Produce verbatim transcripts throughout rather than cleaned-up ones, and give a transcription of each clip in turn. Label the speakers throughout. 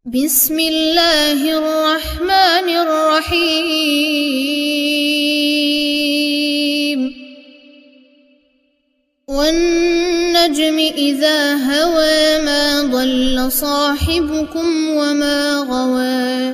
Speaker 1: بسم الله الرحمن الرحيم والنجم إذا هوى ما ضل صاحبكم وما غوى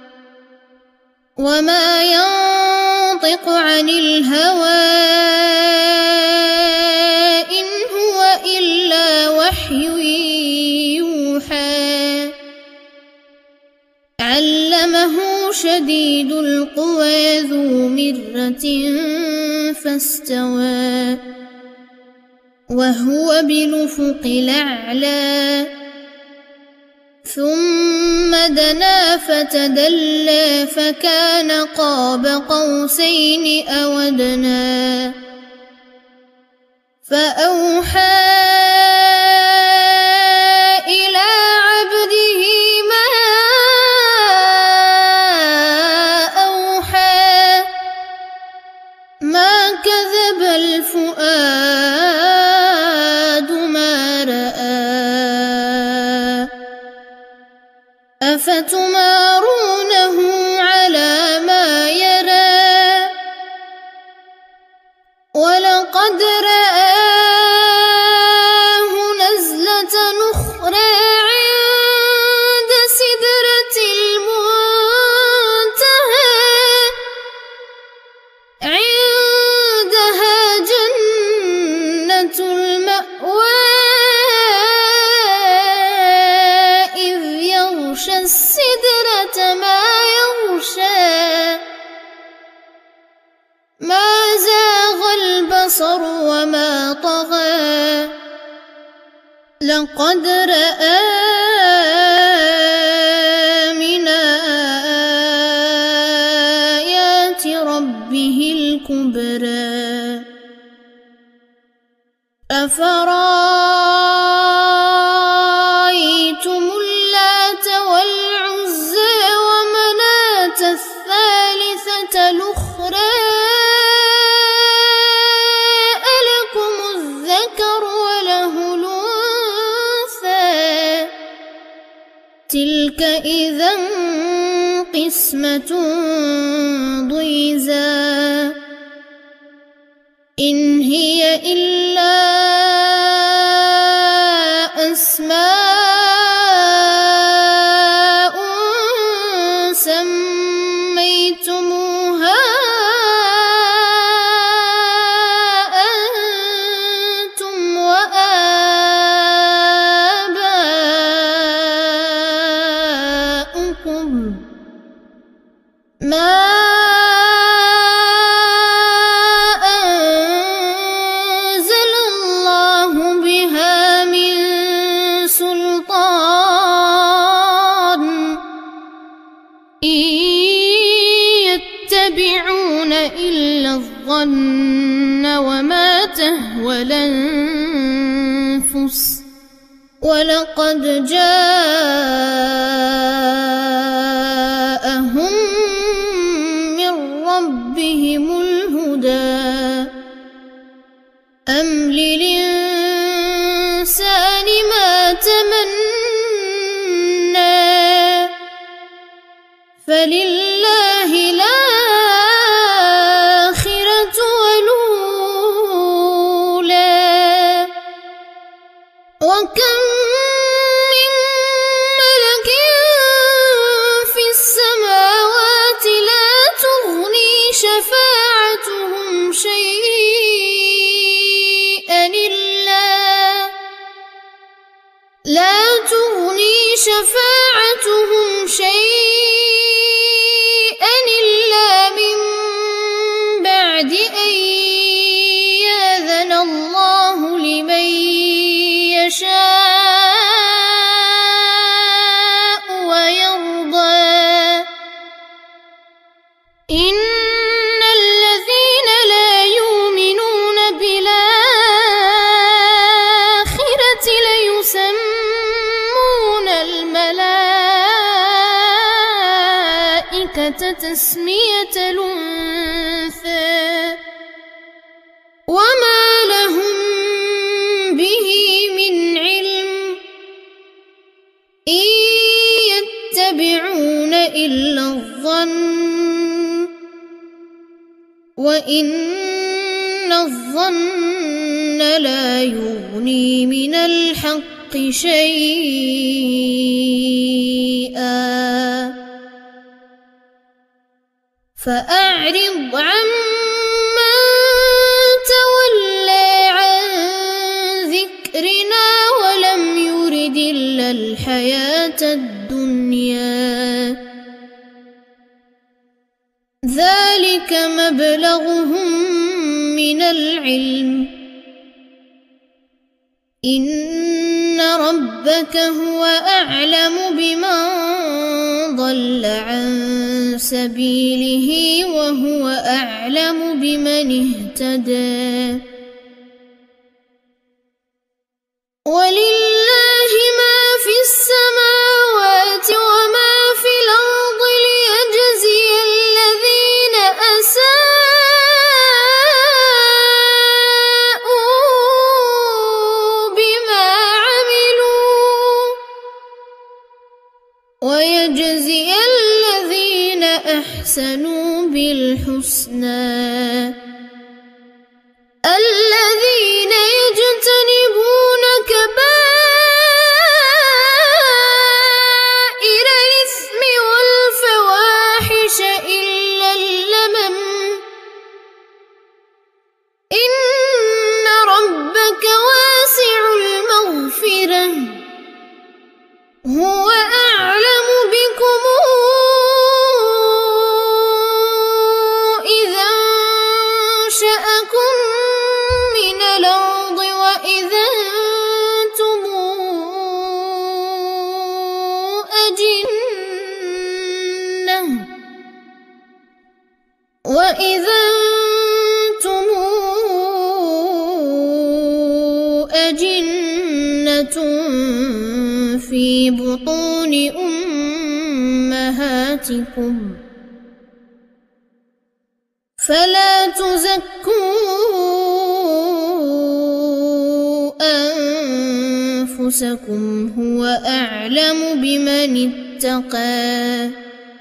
Speaker 1: وما ينطق عن الهوى إن هو إلا وحي يوحى علمه شديد القوى ذو مرة فاستوى وهو بالأفق الأعلى ثم دنا فتدلى فكان قاب قوسين أو أدنى فأوحى إلى عبده ما أوحى ما كذب الفؤاد ما رأى أفتمارونه على ما يرى ولقد رآه نزلة أخرى عند سدرة المنتهى عندها جنة المأوى إذ يغشى السدرة ما يغشى ما زاغ البصر وما طغى لقد رأى من آيات ربه الكبرى أفرأيتم اللات والعزى ومناة الثالثة الأخرى ألكم الذكر وله الأنثى تلك إذا قسمة ضيزى إن هي إلا أسماء سميتموها أنتم وآباؤكم ما يتبعون إلا الظن وما تهوى الأنفس ولقد جاءهم من ربهم الهدى أم للإنسان ما تمنى فلله الآخرة والأولى وكم من ملك في السماوات لا تغني شفاعتهم شيئا إلا لا تغني شفاعتهم شيئا بعد أن يأذن الله لمن يشاء ويرضى إن الذين لا يؤمنون بالآخرة ليسمون الملائكة تسمية الأنثى وما لهم به من علم إن إلا الظن وإن الظن لا يغني من الحق شيئا فأعرض عمن تولى عن ذكرنا ولم يرد إلا الحياة الدنيا ذلك مبلغهم من العلم إن ربك هو أعلم بمن ضل عن سبيله وهو أعلم بمن اهتدى ولله ما في السماوات وما في الأرض ليجزي الذين أساءوا بما عملوا ويجزي الذين أحسنوا بالحسنى الذين يجتنبون كبائر الإثم والفواحش إلا اللمم إن ربك واسع المغفرة هو أعلم بكم إذا أنشأكم من الأرض وإذا أنتم أجنة وإذا أنتم أجنة في بطون أمهاتكم فلا تزكوا أنفسكم هو أعلم بمن اتقى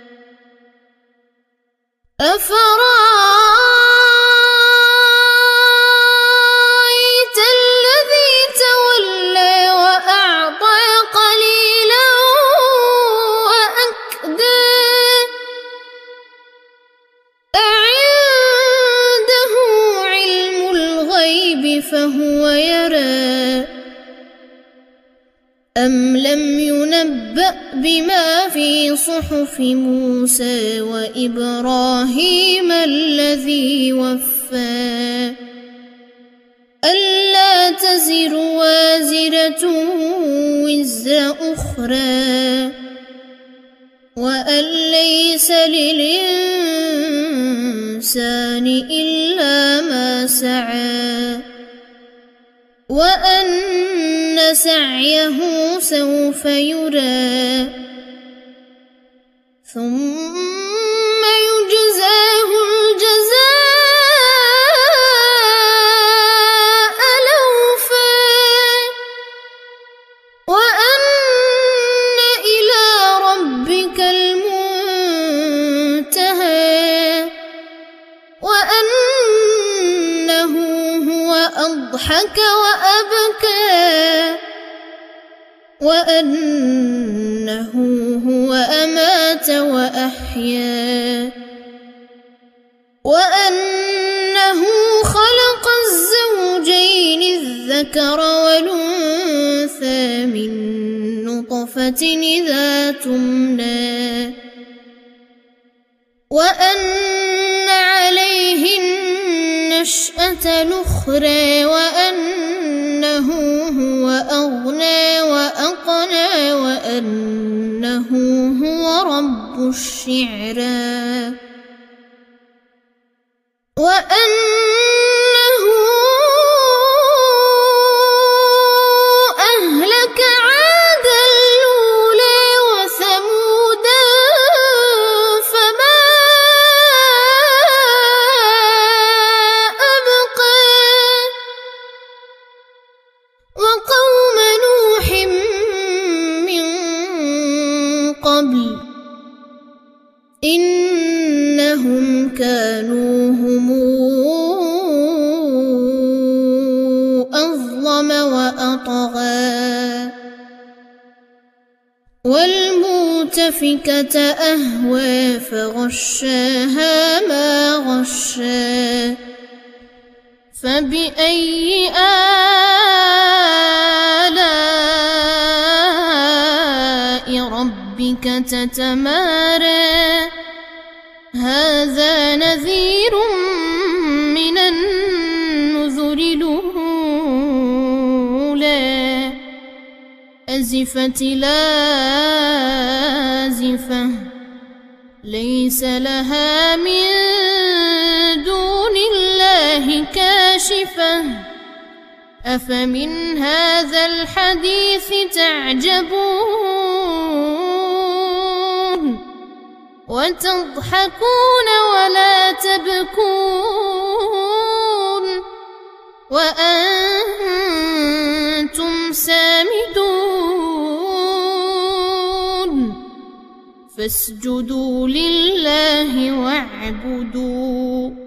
Speaker 1: أفرأيت الذي تولى وأعطى قليلا وأكدى أعنده علم الغيب فهو يرى أم لم ينبأ بما في صحف موسى وإبراهيم الذي وفى ألا تزر وازرة وزر أخرى وأن ليس للإنسان إلا ما سعى وأن سعيه سوف يرى ثم يجزاه الجزاء الأوفى وأن إلى ربك المنتهى وأنه هو أضحك وأبكى وأنه هو أمات وأحيا وأنه خلق الزوجين الذكر والأنثى من نطفة إذا تمنى وأن عليه النشأة الأخرى وأنه هو أغنى وأقنى وأنه هو رب الشعرى وأنه أهلك عادا الأولى وثمودا فما أبقى وقوم نوح من قبل إنهم كانوا هم أظلم وأطغى والمؤتفكة أهوى فغشاها ما غشى فبأي آلاء ربك تتمارى هذا نذير من النذر الأولى أزفت لازفة ليس لها من دون الله كاشفة أفمن هذا الحديث تعجبون وتضحكون ولا تبكون وأنتم سامدون فاسجدوا لله واعبدوا